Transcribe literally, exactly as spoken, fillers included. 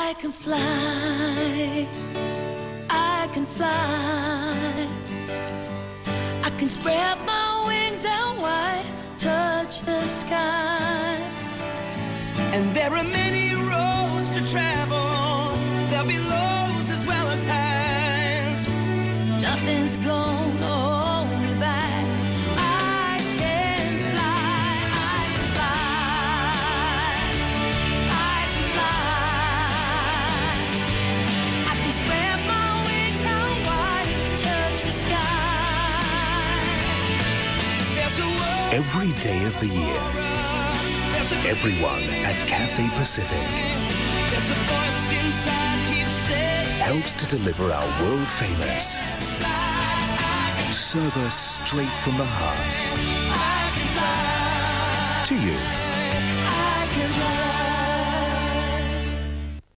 I can fly, I can fly, I can spread my wings out wide, touch the sky. And there are many roads to travel, there'll be lows as well as highs. Nothing's gonna hold me back. I can fly, I can fly, I can fly. I can spread my wings out wide, touch the sky. There's a world Every day of the year, for us. There's a everyone at Cathay Pacific There's a voice inside keeps saying, helps to deliver our world-famous service straight from the heart I can fly. to you.